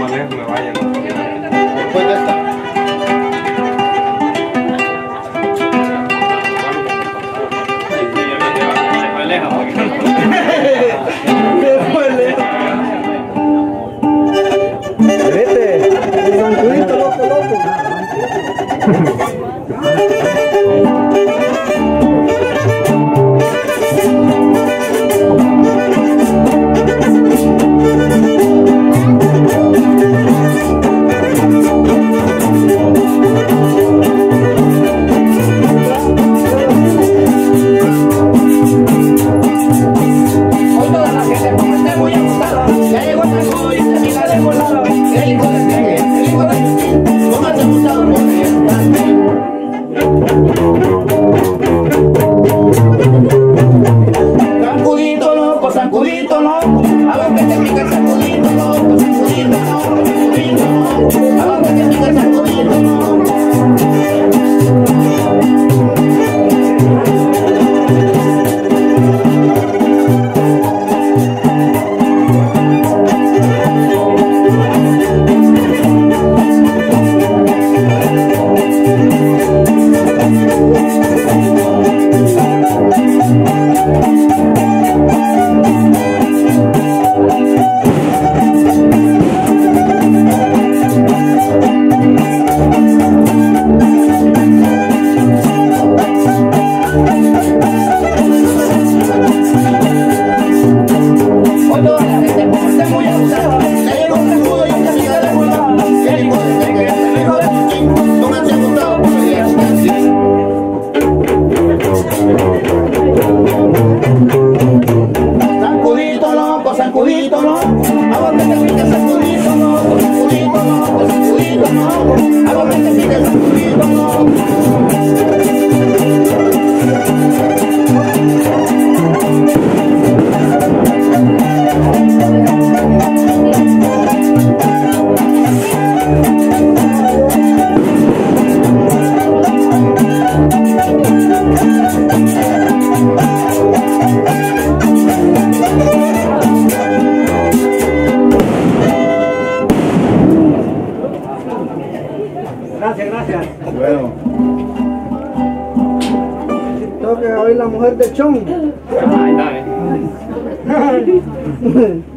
lejos me vayan. Después de esta. Sacudito, no, a donde te pica sacudito, no, sacudito, no, sacudito, no, a donde te pica sacudito, no. Gracias. Bueno. Toca hoy la mujer de Chon. Ay, dale.